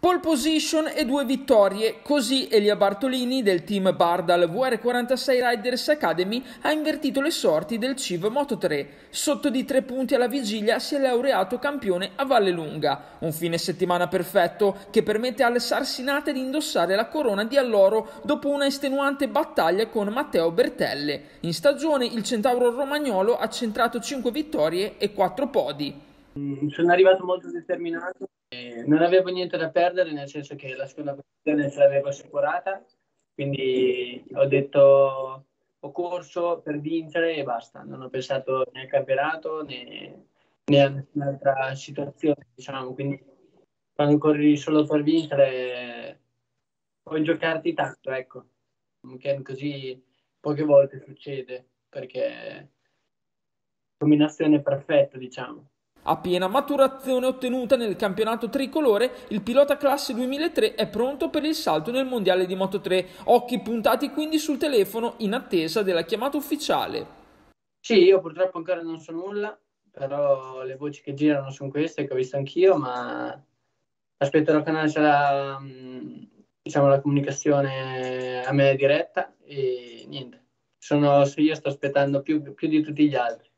Pole position e 2 vittorie, così Elia Bartolini del team Bardal VR46 Riders Academy ha invertito le sorti del CIV Moto3. Sotto di 3 punti alla vigilia si è laureato campione a Vallelunga. Un fine settimana perfetto che permette alle Sarsinate di indossare la corona di alloro dopo una estenuante battaglia con Matteo Bertelle. In stagione il centauro romagnolo ha centrato 5 vittorie e 4 podi. Sono arrivato molto determinato e non avevo niente da perdere, nel senso che la seconda posizione ce l'avevo assicurata, quindi ho detto ho corso per vincere e basta, non ho pensato né al campionato né a nessun'altra situazione, diciamo, quindi quando corri solo per vincere puoi giocarti tanto, ecco, che così poche volte succede, perché combinazione perfetta, diciamo. A piena maturazione ottenuta nel campionato tricolore, il pilota classe 2003 è pronto per il salto nel mondiale di Moto3, occhi puntati quindi sul telefono in attesa della chiamata ufficiale. Sì, io purtroppo ancora non so nulla, però le voci che girano sono queste che ho visto anch'io, ma aspetterò che nasca diciamo, la comunicazione a me diretta e niente. Io sto aspettando più di tutti gli altri.